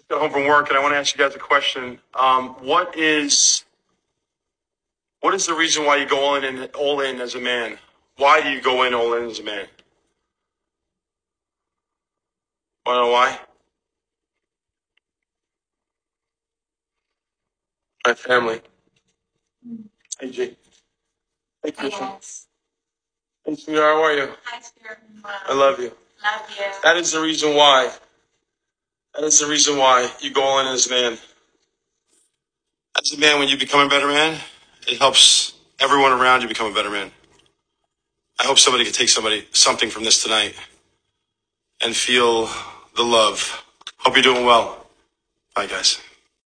got home from work, and I want to ask you guys a question. What is the reason why you go all in as a man? Why do you go all in as a man? Want to know why? My family. Hey, G. Hey, Christian. Yes. Hey, sweetheart, how are you? Hi, Spirit. I love you. Love you. That is the reason why. That is the reason why you go all in as a man. As a man, when you become a better man, it helps everyone around you become a better man. I hope somebody can take something from this tonight and feel the love. Hope you're doing well. Bye, guys.